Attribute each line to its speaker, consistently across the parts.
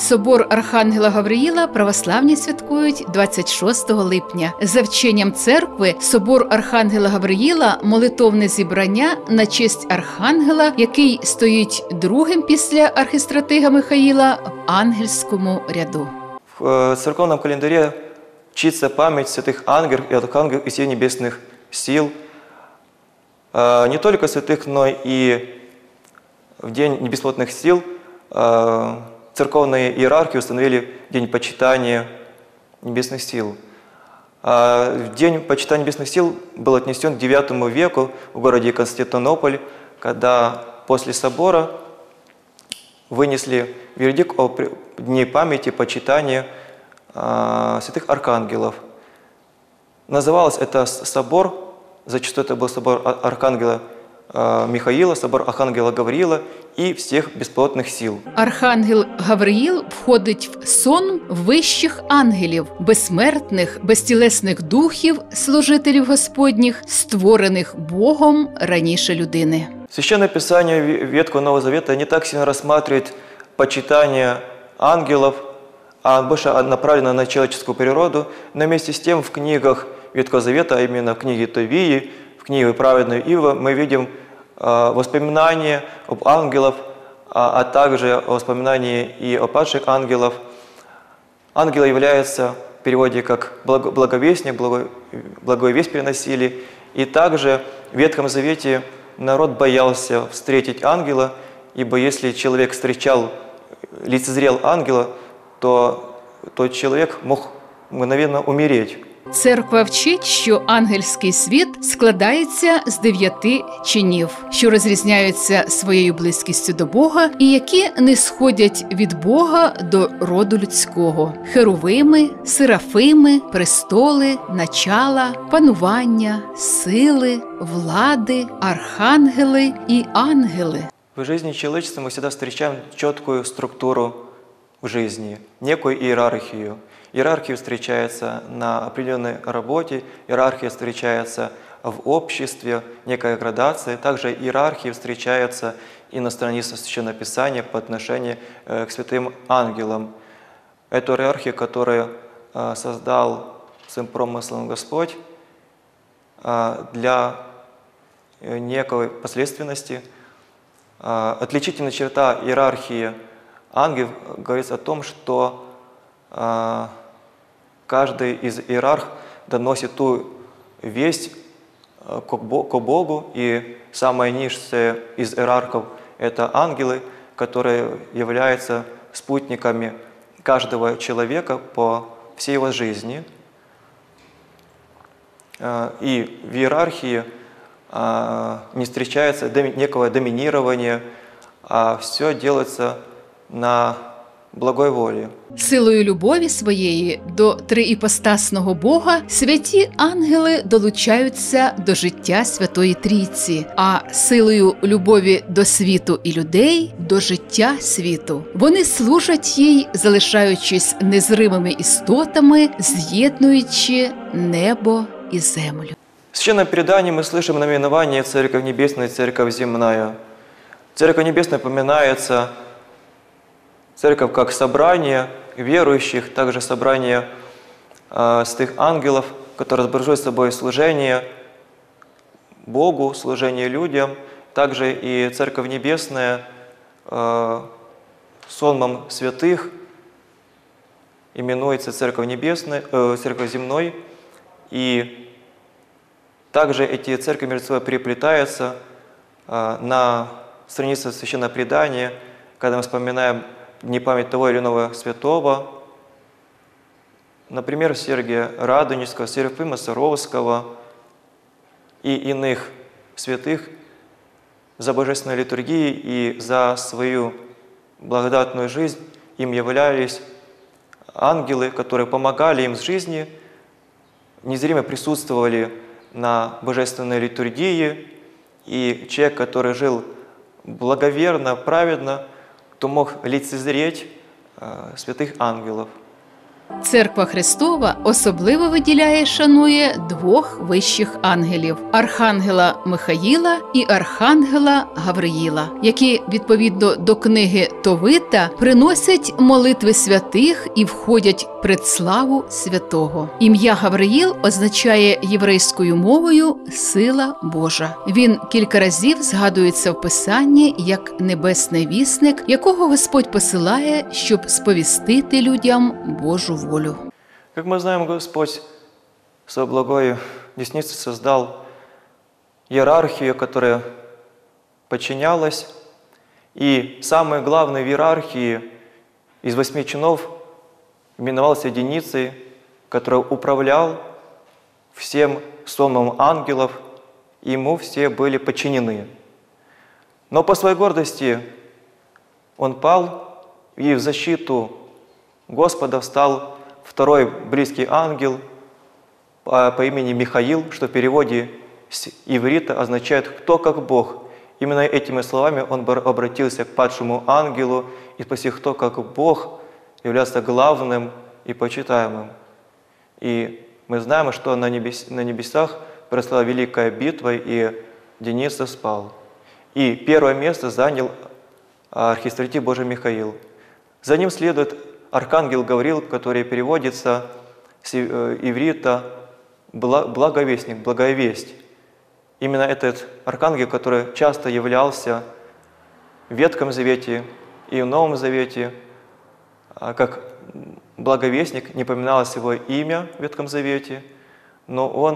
Speaker 1: Собор Архангела Гавриїла православні святкують 26 липня. За вченням церкви, собор Архангела Гавриїла – молитовне зібрання на честь Архангела, який стоїть другим після архистратига Михаїла в ангельському ряду.
Speaker 2: В церковном календаре чтится память святых ангелов и архангелов и всех небесных сил. Не только святых, но и в День небесплотных сил церковные иерархи установили День почитания небесных сил. День почитания небесных сил был отнесен к IX веку в городе Константинополь, когда после собора вынесли вердикт о дне памяти почитания святых архангелов. Назывался это собор, зачастую это был собор Архангела Михаила, собор Архангела Гавриила и всех бесплотных сил.
Speaker 1: Архангел Гавриїл входить в сон вищих ангелів, безсмертних, безтілесних духів, служителів Господніх, створених Богом раніше людини.
Speaker 2: Священное Писание Ветхого и Нового Завета не так сильно рассматривает почитание ангелов, а больше направлено на человеческую природу, но вместе с тем в книгах Ветхого Завета, а именно в книге Товии, в книге «Праведную Ива» мы видим воспоминания об ангелах, а также воспоминания и о падших ангелов. Ангелы являются в переводе как благовестник, благую весть приносили, и также в Ветхом Завете народ боялся встретить ангела, ибо если человек встречал, лицезрел ангела, то тот человек мог мгновенно умереть.
Speaker 1: Церква вчить, що ангельський світ складається з 9 чинів, що розрізняються своєю близькістю до Бога і які не сходять від Бога до роду людського. Херовими, серафими, престоли, начала, панування, сили, влади, архангели і ангели.
Speaker 2: В жизни человечества мы всегда встречаем четкую структуру в жизни, некую иерархию. Иерархия встречается на определенной работе, иерархия встречается в обществе, некая градация. Также иерархия встречается и на страницах Священного Писания по отношению к святым ангелам. Эту иерархию, которую создал своим промыслом Господь для некой последственности. Отличительная черта иерархии ангелов говорится о том, что каждый из иерарх доносит ту весть к Богу, и самое низшее из иерархов – это ангелы, которые являются спутниками каждого человека по всей его жизни. И в иерархии не встречается некого доминирования, а все делается на благої волі.
Speaker 1: Силою любові своєї до триіпостасного Бога святі ангели долучаються до життя Святої Трійці, а силою любові до світу і людей – до життя світу. Вони служать їй, залишаючись незримими істотами, з'єднуючи небо і землю.
Speaker 2: В священном предании мы слышим наименование Церковь Небесная, Церковь Земная. Церковь Небесная упоминается Церковь как собрание верующих, также собрание святых ангелов, которые изображают собой служение Богу, служение людям. Также и Церковь Небесная сонмом святых именуется Церковь Небесная, Церковь Земной. И также эти церкви между собой переплетаются на странице Священного Предания, когда мы вспоминаем дни памяти того или иного святого, например, Сергия Радонежского, Серафима Саровского и иных святых за божественной литургией и за свою благодатную жизнь им являлись ангелы, которые помогали им в жизни, незримо присутствовали на божественной литургии, и человек, который жил благоверно, праведно, кто мог лицезреть святых ангелов.
Speaker 1: Церква Христова особливо виділяє і шанує двох вищих ангелів – Архангела Михаїла і Архангела Гавриїла, які, відповідно до книги Товита, приносять молитви святих і входять пред славу святого. Ім'я Гавриїл означає єврейською мовою «сила Божа». Він кілька разів згадується в Писанні як небесний вісник, якого Господь посилає, щоб сповістити людям Божу волю.
Speaker 2: Как мы знаем, Господь своей благой десницей создал иерархию, которая подчинялась. И самый главный в иерархии из 8 чинов именовался единицей, который управлял всем сонмом ангелов, и ему все были подчинены. Но по своей гордости он пал, и в защиту Господа встал второй близкий ангел по имени Михаил, что в переводе с иврита означает «кто как Бог». Именно этими словами он обратился к падшему ангелу и спросил, кто как Бог является главным и почитаемым. И мы знаем, что на небесах произошла великая битва, и Дениса спал. И первое место занял архистратив Божий Михаил. За ним следует архангел Гавриил, который переводится с иврита «благовестник», «благая весть». Именно этот архангел, который часто являлся в Ветхом Завете и в Новом Завете, как благовестник, не поминалось его имя в Ветхом Завете, но он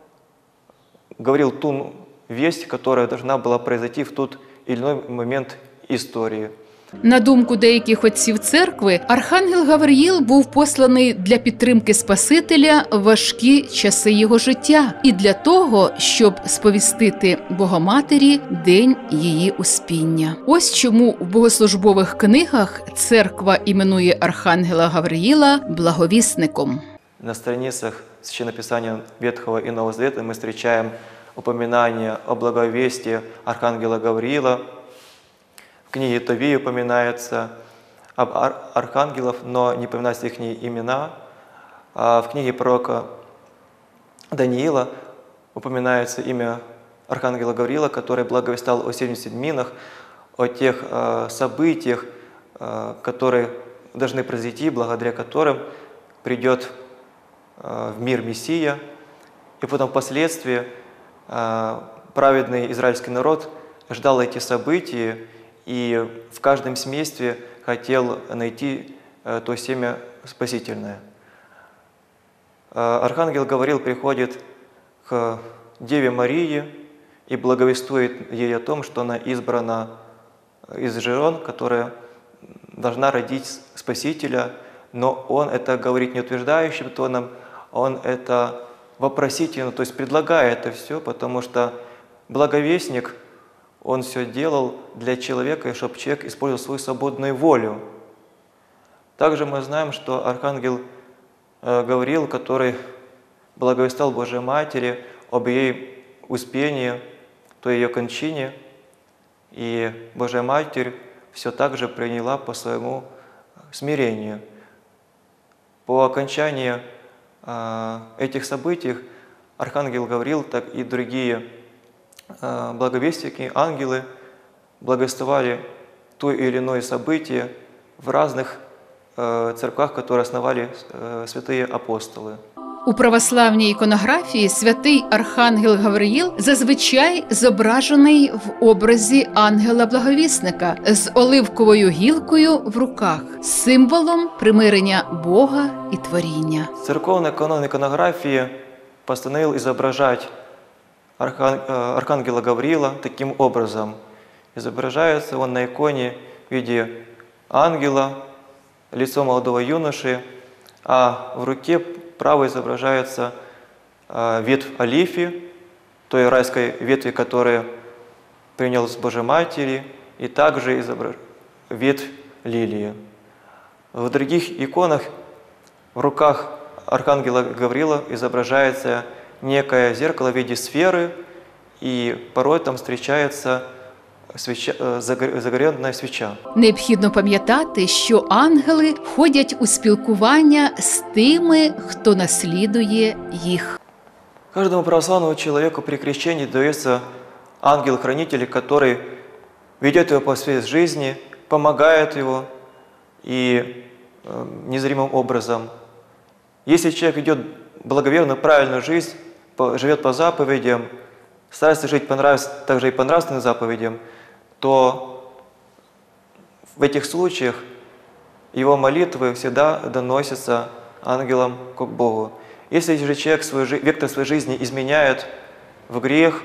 Speaker 2: говорил ту весть, которая должна была произойти в тот или иной момент історії.
Speaker 1: На думку деяких отців церкви, Архангел Гавриїл був посланий для підтримки Спасителя в важкі часи його життя і для того, щоб сповістити Богоматері день її успіння. Ось чому в богослужбових книгах церква іменує Архангела Гавриїла благовісником.
Speaker 2: На страницах Священного Писания Ветхого и Нового Завета мы встречаем упоминание о благовестии Архангела Гавриила. В книге Товии упоминается об архангелов, но не упоминаются их имена. А в книге пророка Даниила упоминается имя Архангела Гавриила, который благовестал о 70 минах, о тех событиях, которые должны произойти, благодаря которым придет в мир Мессия. И потом впоследствии праведный израильский народ ждал эти события и в каждом семействе хотел найти то семя спасительное. Архангел Гавриил приходит к Деве Марии и благовествует ей о том, что она избрана из жен, которая должна родить Спасителя, но он это говорит не утверждающим тоном, он это вопросительно, то есть предлагая это все, потому что благовестник, он все делал для человека, чтобы человек использовал свою свободную волю. Также мы знаем, что Архангел Гавриил, который благовествовал Божьей Матери об ее успении, то ее кончине, и Божья Матерь все так же приняла по своему смирению. По окончании этих событий Архангел Гавриил, так и другие благовестники, ангелы благовествовали то или иное событие в разных церквах, которые основали святые апостолы.
Speaker 1: У православній іконографії святий Архангел Гавриїл зазвичай зображений в образі ангела-благовісника з оливковою гілкою в руках, символом примирення Бога і творіння.
Speaker 2: Церковный канон иконографии постановил изображать Архангела Гавриила таким образом. Изображается он на иконе в виде ангела, лицо молодого юноши, а в руке правой изображается ветвь олифи, той райской ветви, которая приняла с Божьей Матери, и также ветвь лилии. В других иконах в руках Архангела Гавриила загоренная свеча.
Speaker 1: Необхідно пам'ятати, що ангели входять у спілкування з тими, хто наслідує їх.
Speaker 2: Каждому православному человеку при крещении дается ангел-хранитель, который ведет его по своей жизни, помогает его и незримым образом. Если человек ведет благоверную, правильную жизнь, живет по заповедям, старается жить также и по нравственным заповедям, то в этих случаях его молитвы всегда доносятся ангелам к Богу. Если же человек вектор своей жизни изменяет в грех,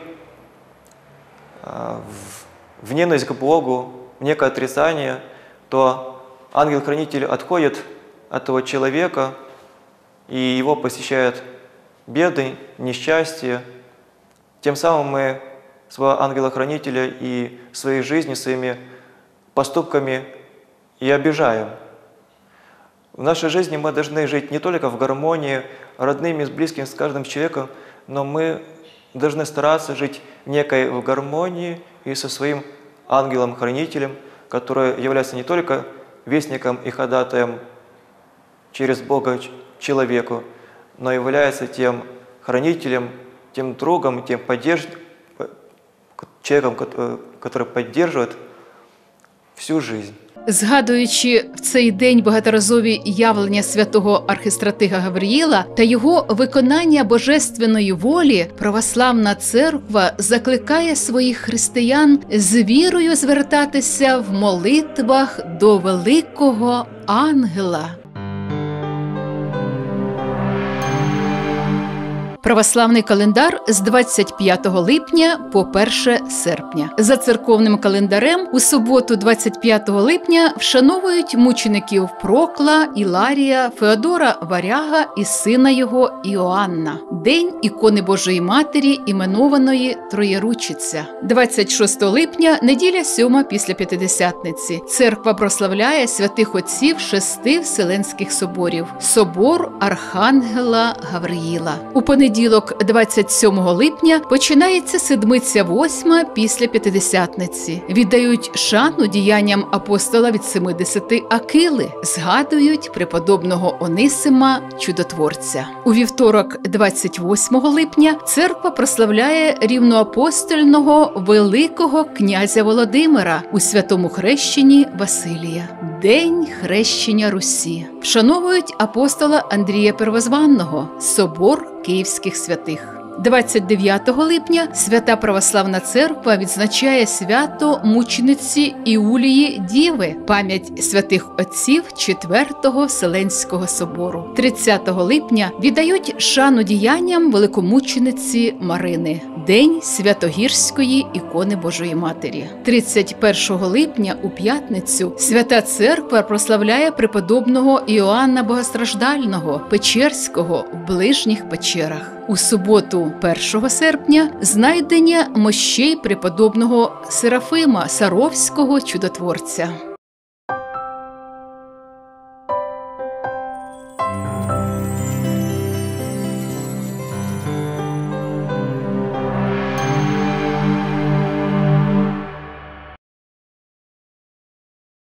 Speaker 2: в ненависть к Богу, в некое отрицание, то ангел-хранитель отходит от этого человека, и его посещают беды, несчастья. Тем самым мы своего ангела-хранителя и своей жизнью, своими поступками и обижаем. В нашей жизни мы должны жить не только в гармонии, родными, близкими, с каждым человеком, но мы должны стараться жить в некой гармонии и со своим ангелом-хранителем, который является не только вестником и ходатаем через Бога человеку, но является тем хранителем, тем другом, тем человеком, который поддерживает всю жизнь.
Speaker 1: Згадуючи в цей день багаторазові явлення святого архистратига Гавриїла та його виконання божественної волі, православна церква закликає своїх християн з вірою звертатися в молитвах до великого ангела. Православний календар з 25 липня по 1 серпня. За церковним календарем у суботу 25 липня вшановують мучеників Прокла, Іларія, Феодора Варяга і сина його Іоанна. День ікони Божої Матері, іменованої Троєручиця. 26 липня, неділя 7 після П'ятидесятниці. Церква прославляє святих отців 6 Вселенських соборів. Собор Архангела Гавриїла. У понеділок 27 липня починається седмиця 8 після П'ятидесятниці. Віддають шану діянням апостола від 70 Акили. Згадують преподобного Онисима Чудотворця. У вівторок 28 липня церква прославляє рівноапостольного великого князя Володимира у святому хрещенні Василія. День хрещення Русі. Вшановують апостола Андрія Первозванного. Собор Київських святих. 29 липня Свята Православна Церква відзначає свято мучениці Іулії Діви, пам'ять святих отців 4-го Вселенського собору. 30 липня віддають шану діянням великомучениці Марини, День Святогірської ікони Божої Матері. 31 липня у п'ятницю Свята Церква прославляє преподобного Іоанна Богостраждального, Печерського в ближніх печерах. У суботу 1 серпня знайдення мощей преподобного Серафима Саровського Чудотворця.